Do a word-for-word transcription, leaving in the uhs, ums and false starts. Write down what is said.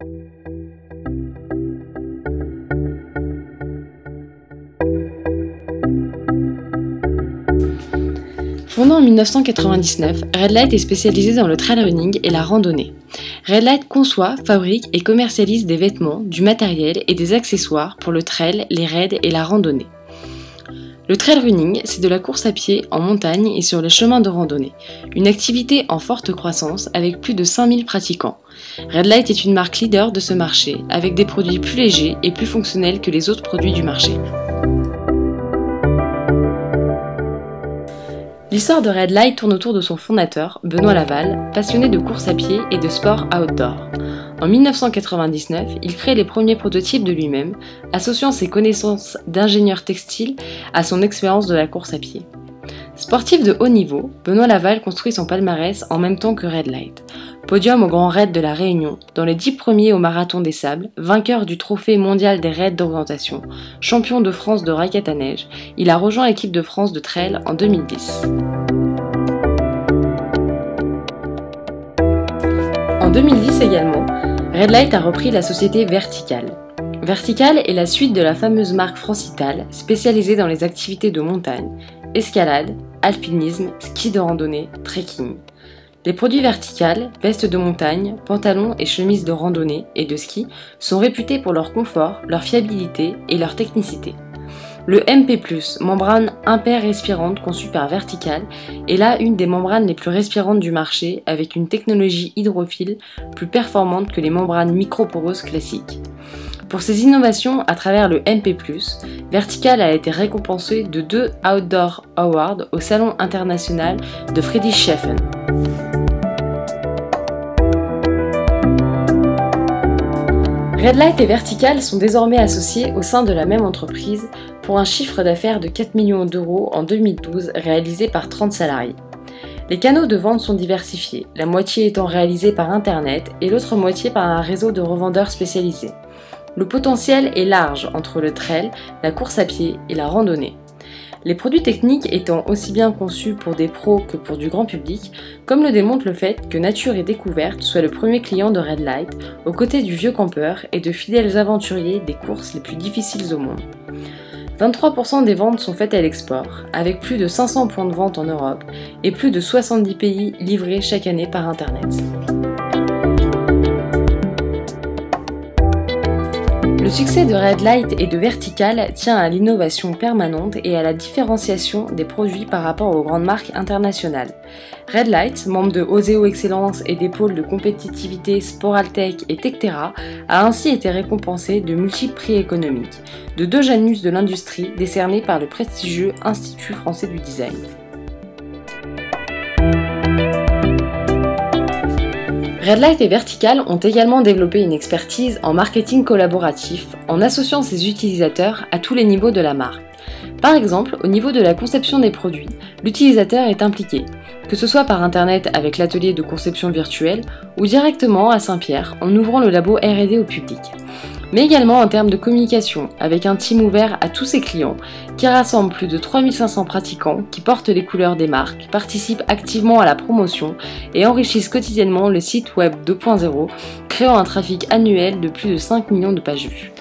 Fondé en mille neuf cent quatre-vingt-dix-neuf, Redlight est spécialisé dans le trail running et la randonnée. Redlight conçoit, fabrique et commercialise des vêtements, du matériel et des accessoires pour le trail, les raids et la randonnée. Le trail running, c'est de la course à pied en montagne et sur les chemins de randonnée, une activité en forte croissance avec plus de cinq mille pratiquants. Redlight est une marque leader de ce marché, avec des produits plus légers et plus fonctionnels que les autres produits du marché. L'histoire de Redlight tourne autour de son fondateur, Benoît Laval, passionné de course à pied et de sport outdoor. En mille neuf cent quatre-vingt-dix-neuf, il crée les premiers prototypes de lui-même, associant ses connaissances d'ingénieur textile à son expérience de la course à pied. Sportif de haut niveau, Benoît Laval construit son palmarès en même temps que Redlight. Podium au Grand Raid de la Réunion, dans les dix premiers au Marathon des Sables, vainqueur du trophée mondial des raids d'orientation, champion de France de raquette à neige, il a rejoint l'équipe de France de trail en deux mille dix. En deux mille dix également, Redlight a repris la société Vertical. Vertical est la suite de la fameuse marque Francital, spécialisée dans les activités de montagne, escalade, alpinisme, ski de randonnée, trekking. Les produits Vertical, vestes de montagne, pantalons et chemises de randonnée et de ski sont réputés pour leur confort, leur fiabilité et leur technicité. Le M P plus, membrane imper-respirante conçue par Vertical, est là une des membranes les plus respirantes du marché avec une technologie hydrophile plus performante que les membranes microporeuses classiques. Pour ses innovations à travers le M P plus, Vertical a été récompensé de deux Outdoor Awards au Salon international de Friedrichshafen. Redlight et Vertical sont désormais associés au sein de la même entreprise pour un chiffre d'affaires de quatre millions d'euros en deux mille douze réalisé par trente salariés. Les canaux de vente sont diversifiés, la moitié étant réalisée par Internet et l'autre moitié par un réseau de revendeurs spécialisés. Le potentiel est large entre le trail, la course à pied et la randonnée. Les produits techniques étant aussi bien conçus pour des pros que pour du grand public, comme le démontre le fait que Nature et Découverte soit le premier client de Redlight, aux côtés du vieux campeur et de fidèles aventuriers des courses les plus difficiles au monde. vingt-trois pour cent des ventes sont faites à l'export, avec plus de cinq cents points de vente en Europe et plus de soixante-dix pays livrés chaque année par Internet. Le succès de Redlight et de Vertical tient à l'innovation permanente et à la différenciation des produits par rapport aux grandes marques internationales. Redlight, membre de Oseo Excellence et des pôles de compétitivité Sporaltech et Tectera, a ainsi été récompensé de multiples prix économiques, de deux Janus de l'industrie décernés par le prestigieux Institut français du design. Redlight et Vertical ont également développé une expertise en marketing collaboratif en associant ses utilisateurs à tous les niveaux de la marque. Par exemple, au niveau de la conception des produits, l'utilisateur est impliqué, que ce soit par internet avec l'atelier de conception virtuelle ou directement à Saint-Pierre en ouvrant le labo R et D au public. Mais également en termes de communication, avec un team ouvert à tous ses clients, qui rassemble plus de trois mille cinq cents pratiquants qui portent les couleurs des marques, participent activement à la promotion et enrichissent quotidiennement le site web deux point zéro, créant un trafic annuel de plus de cinq millions de pages vues.